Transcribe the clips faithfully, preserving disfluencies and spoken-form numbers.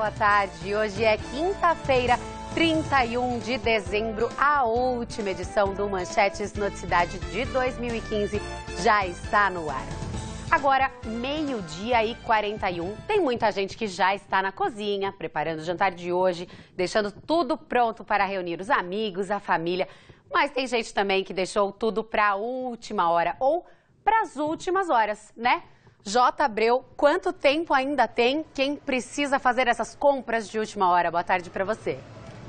boa tarde. Hoje é quinta-feira, trinta e um de dezembro, a última edição do Manchetes Noticidade de dois mil e quinze já está no ar. Agora, meio-dia e quarenta e um, tem muita gente que já está na cozinha, preparando o jantar de hoje, deixando tudo pronto para reunir os amigos, a família. Mas tem gente também que deixou tudo para a última hora, ou para as últimas horas, né? J. Abreu, quanto tempo ainda tem quem precisa fazer essas compras de última hora? Boa tarde para você.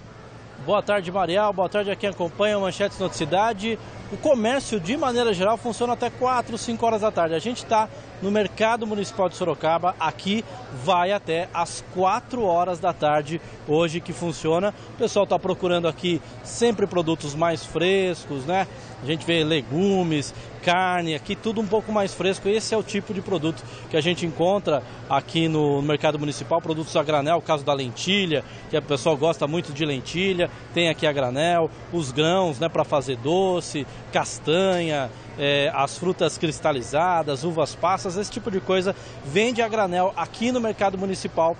Boa tarde, Marial. Boa tarde a quem acompanha o Manchetes Noticidade. O comércio, de maneira geral, funciona até quatro, cinco horas da tarde. A gente está no Mercado Municipal de Sorocaba. Aqui vai até às quatro horas da tarde, hoje que funciona. O pessoal está procurando aqui sempre produtos mais frescos, né? A gente vê legumes, carne, aqui tudo um pouco mais fresco. Esse é o tipo de produto que a gente encontra aqui no Mercado Municipal, produtos a granel, o caso da lentilha, que o pessoal gosta muito de lentilha, tem aqui a granel, os grãos, né, para fazer doce, castanha, é, as frutas cristalizadas, uvas passas, esse tipo de coisa vende a granel aqui no Mercado Municipal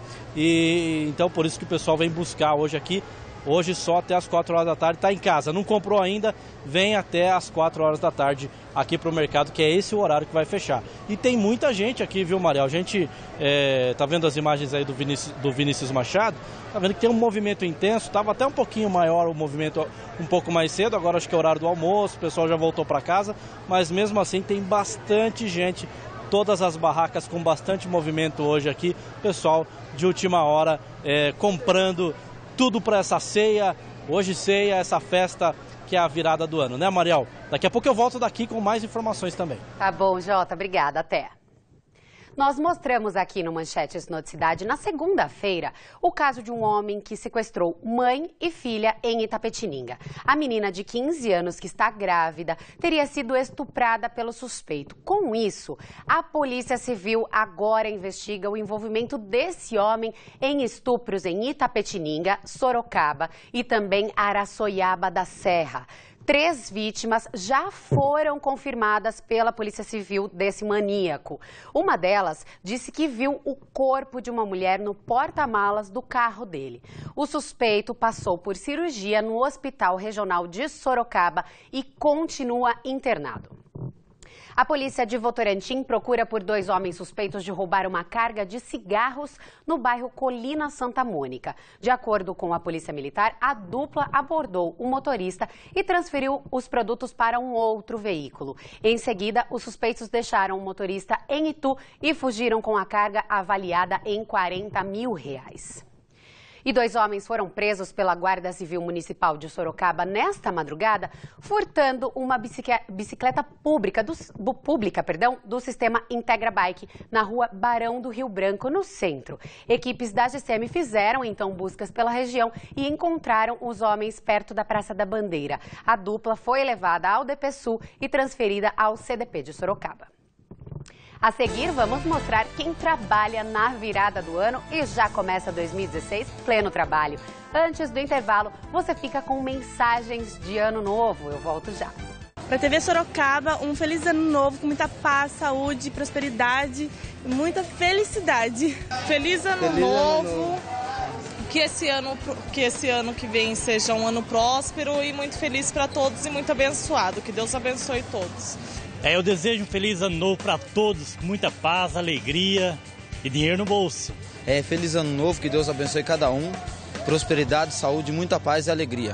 e então por isso que o pessoal vem buscar hoje aqui. Hoje só até as quatro horas da tarde, está em casa, não comprou ainda, vem até as quatro horas da tarde aqui para o mercado, que é esse o horário que vai fechar. E tem muita gente aqui, viu, Mariel? A gente é, tá vendo as imagens aí do Vinícius, do Vinícius Machado, tá vendo que tem um movimento intenso, estava até um pouquinho maior o movimento um pouco mais cedo, agora acho que é o horário do almoço, o pessoal já voltou para casa, mas mesmo assim tem bastante gente. Todas as barracas com bastante movimento hoje aqui, pessoal de última hora é, comprando tudo para essa ceia, hoje ceia, essa festa que é a virada do ano, né, Mariel? Daqui a pouco eu volto daqui com mais informações também. Tá bom, Jota, obrigada, até. Nós mostramos aqui no Manchetes Noticidade, na segunda-feira, o caso de um homem que sequestrou mãe e filha em Itapetininga. A menina de quinze anos, que está grávida, teria sido estuprada pelo suspeito. Com isso, a Polícia Civil agora investiga o envolvimento desse homem em estupros em Itapetininga, Sorocaba e também Araçoiaba da Serra. Três vítimas já foram confirmadas pela Polícia Civil desse maníaco. Uma delas disse que viu o corpo de uma mulher no porta-malas do carro dele. O suspeito passou por cirurgia no Hospital Regional de Sorocaba e continua internado. A polícia de Votorantim procura por dois homens suspeitos de roubar uma carga de cigarros no bairro Colina Santa Mônica. De acordo com a polícia militar, a dupla abordou o motorista e transferiu os produtos para um outro veículo. Em seguida, os suspeitos deixaram o motorista em Itu e fugiram com a carga avaliada em quarenta mil reais. E dois homens foram presos pela Guarda Civil Municipal de Sorocaba nesta madrugada, furtando uma bicicleta pública do, do, pública, perdão, do sistema Integra Bike, na rua Barão do Rio Branco, no centro. Equipes da G C M fizeram, então, buscas pela região e encontraram os homens perto da Praça da Bandeira. A dupla foi levada ao D P Sul e transferida ao C D P de Sorocaba. A seguir, vamos mostrar quem trabalha na virada do ano e já começa dois mil e dezesseis pleno trabalho. Antes do intervalo, você fica com mensagens de ano novo. Eu volto já. Para a T V Sorocaba, um feliz ano novo com muita paz, saúde, prosperidade e muita felicidade. Feliz ano, feliz novo. ano novo. Que esse ano, que esse ano que vem seja um ano próspero e muito feliz para todos e muito abençoado. Que Deus abençoe todos. É, eu desejo um feliz ano novo para todos, com muita paz, alegria e dinheiro no bolso. É, feliz ano novo, que Deus abençoe cada um, prosperidade, saúde, muita paz e alegria.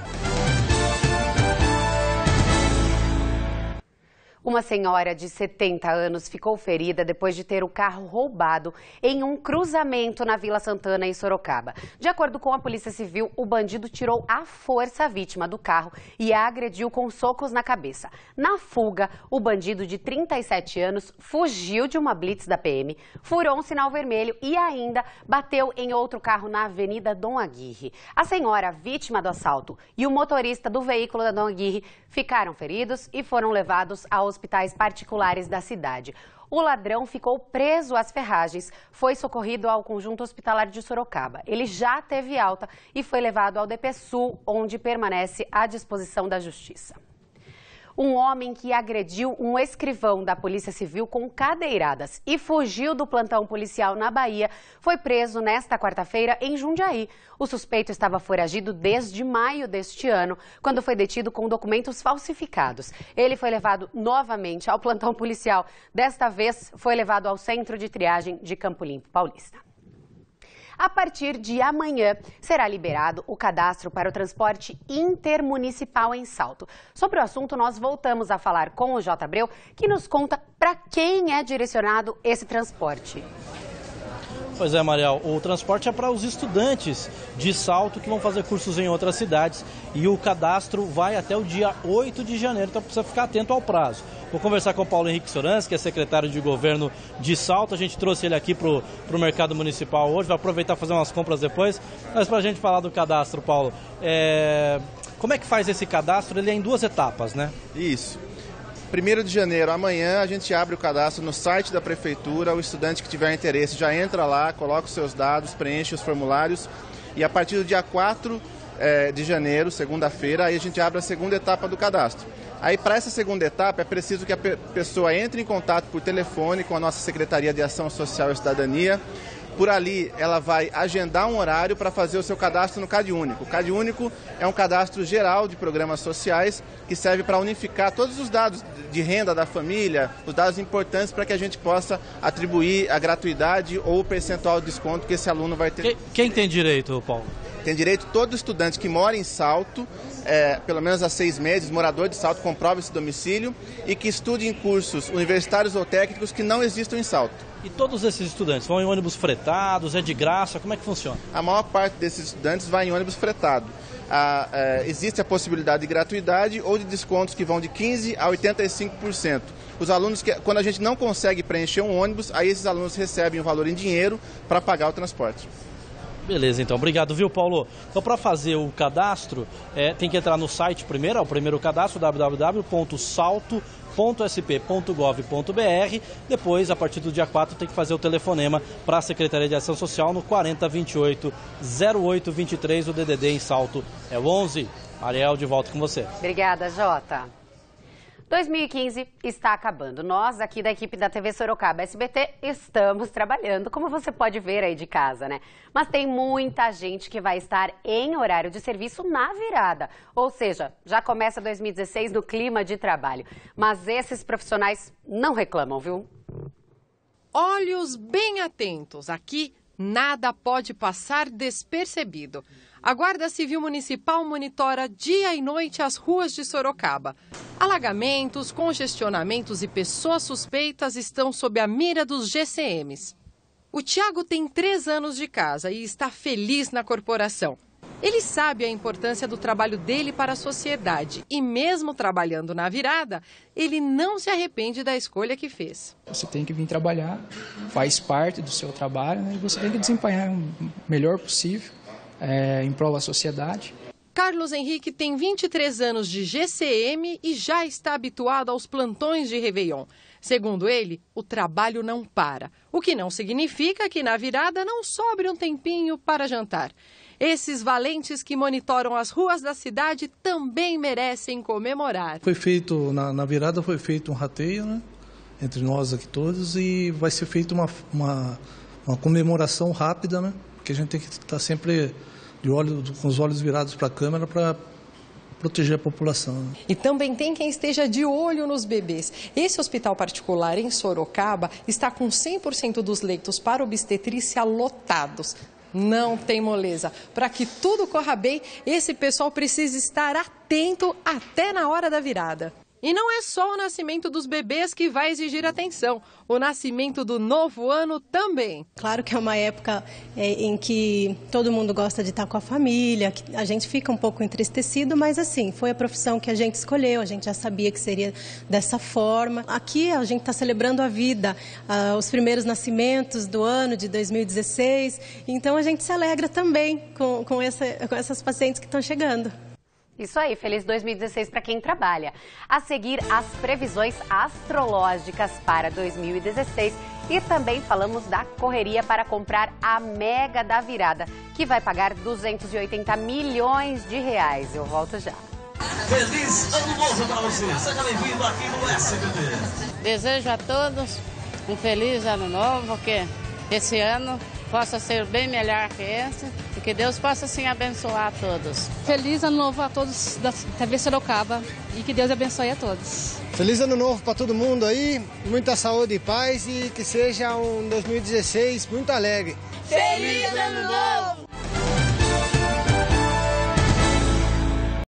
Uma senhora de setenta anos ficou ferida depois de ter o carro roubado em um cruzamento na Vila Santana, em Sorocaba. De acordo com a Polícia Civil, o bandido tirou à força a vítima do carro e a agrediu com socos na cabeça. Na fuga, o bandido de trinta e sete anos fugiu de uma blitz da P M, furou um sinal vermelho e ainda bateu em outro carro na Avenida Dom Aguirre. A senhora, vítima do assalto, e o motorista do veículo da Dom Aguirre ficaram feridos e foram levados aos hospitais particulares da cidade. O ladrão ficou preso às ferragens, foi socorrido ao Conjunto Hospitalar de Sorocaba. Ele já teve alta e foi levado ao D P Sul, onde permanece à disposição da Justiça. Um homem que agrediu um escrivão da Polícia Civil com cadeiradas e fugiu do plantão policial na Bahia foi preso nesta quarta-feira em Jundiaí. O suspeito estava foragido desde maio deste ano, quando foi detido com documentos falsificados. Ele foi levado novamente ao plantão policial. Desta vez, foi levado ao centro de triagem de Campo Limpo Paulista. A partir de amanhã, será liberado o cadastro para o transporte intermunicipal em Salto. Sobre o assunto, nós voltamos a falar com o J. Abreu, que nos conta para quem é direcionado esse transporte. Pois é, Mariel, o transporte é para os estudantes de Salto que vão fazer cursos em outras cidades e o cadastro vai até o dia oito de janeiro, então precisa ficar atento ao prazo. Vou conversar com o Paulo Henrique Sorans, que é secretário de governo de Salto. A gente trouxe ele aqui para o mercado municipal hoje, vai aproveitar e fazer umas compras depois. Mas para a gente falar do cadastro, Paulo, é... como é que faz esse cadastro? Ele é em duas etapas, né? Isso. primeiro de janeiro, amanhã, a gente abre o cadastro no site da Prefeitura. O estudante que tiver interesse já entra lá, coloca os seus dados, preenche os formulários. E a partir do dia quatro de janeiro, segunda-feira, aí a gente abre a segunda etapa do cadastro. Aí, para essa segunda etapa, é preciso que a pessoa entre em contato por telefone com a nossa Secretaria de Ação Social e Cidadania. Por ali, ela vai agendar um horário para fazer o seu cadastro no CadÚnico. O CadÚnico é um cadastro geral de programas sociais que serve para unificar todos os dados de renda da família, os dados importantes para que a gente possa atribuir a gratuidade ou o percentual de desconto que esse aluno vai ter. Quem, quem tem direito, Paulo? Tem direito todo estudante que mora em Salto, é, pelo menos há seis meses, morador de Salto, comprova esse domicílio e que estude em cursos universitários ou técnicos que não existam em Salto. E todos esses estudantes vão em ônibus fretados, é de graça, como é que funciona? A maior parte desses estudantes vai em ônibus fretado. Ah, é, existe a possibilidade de gratuidade ou de descontos que vão de quinze por cento a oitenta e cinco por cento. Os alunos, que, quando a gente não consegue preencher um ônibus, aí esses alunos recebem o valor em dinheiro para pagar o transporte. Beleza, então. Obrigado, viu, Paulo? Então, para fazer o cadastro, é, tem que entrar no site primeiro, é o primeiro cadastro, w w w ponto salto ponto s p ponto gov ponto b r. Depois, a partir do dia quatro, tem que fazer o telefonema para a Secretaria de Ação Social no quarenta, vinte e oito, zero oito, vinte e três. O D D D em Salto é o onze. Ariel, de volta com você. Obrigada, Jota. dois mil e quinze está acabando. Nós, aqui da equipe da T V Sorocaba S B T, estamos trabalhando, como você pode ver aí de casa, né? Mas tem muita gente que vai estar em horário de serviço na virada. Ou seja, já começa dois mil e dezesseis no clima de trabalho. Mas esses profissionais não reclamam, viu? Olhos bem atentos. Aqui, nada pode passar despercebido. A Guarda Civil Municipal monitora dia e noite as ruas de Sorocaba. Alagamentos, congestionamentos e pessoas suspeitas estão sob a mira dos G C Ms. O Tiago tem três anos de casa e está feliz na corporação. Ele sabe a importância do trabalho dele para a sociedade e mesmo trabalhando na virada, ele não se arrepende da escolha que fez. Você tem que vir trabalhar, faz parte do seu trabalho, né, e você tem que desempenhar o melhor possível. É, em prol da sociedade. Carlos Henrique tem vinte e três anos de G C M e já está habituado aos plantões de Réveillon. Segundo ele, o trabalho não para, o que não significa que na virada não sobre um tempinho para jantar. Esses valentes que monitoram as ruas da cidade também merecem comemorar. Foi feito, na, na virada foi feito um rateio, né, entre nós aqui todos, e vai ser feita uma, uma, uma comemoração rápida, né? Que a gente tem que estar sempre de olho, com os olhos virados para a câmera para proteger a população. E também tem quem esteja de olho nos bebês. Esse hospital particular em Sorocaba está com cem por cento dos leitos para obstetrícia lotados. Não tem moleza. Para que tudo corra bem, esse pessoal precisa estar atento até na hora da virada. E não é só o nascimento dos bebês que vai exigir atenção, o nascimento do novo ano também. Claro que é uma época é, em que todo mundo gosta de estar com a família, que a gente fica um pouco entristecido, mas assim, foi a profissão que a gente escolheu, a gente já sabia que seria dessa forma. Aqui a gente está celebrando a vida, ah, os primeiros nascimentos do ano de dois mil e dezesseis, então a gente se alegra também com, com, essa, com essas pacientes que estão chegando. Isso aí, feliz dois mil e dezesseis para quem trabalha. A seguir, as previsões astrológicas para dois mil e dezesseis e também falamos da correria para comprar a Mega da Virada, que vai pagar duzentos e oitenta milhões de reais. Eu volto já. Feliz ano novo para você. Seja bem-vindo aqui no S B T. Desejo a todos um feliz ano novo, que esse ano possa ser bem melhor que esse e que Deus possa sim abençoar a todos. Feliz ano novo a todos da T V Sorocaba e que Deus abençoe a todos. Feliz ano novo para todo mundo aí, muita saúde e paz e que seja um dois mil e dezesseis muito alegre. Feliz ano novo!